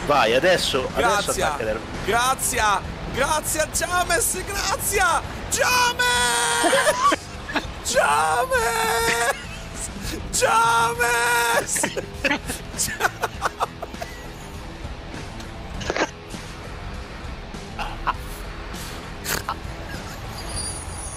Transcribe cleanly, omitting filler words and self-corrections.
Vai, adesso Grazie, attacca Nervo. grazie, grazie James, grazie, James, James, James, James.